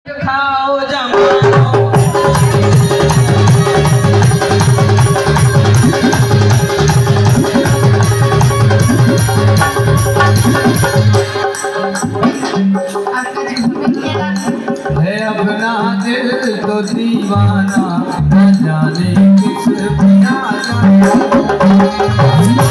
खाओ जमानो है अपना दिल तो दीवाना न जाने किस पे आ जाए।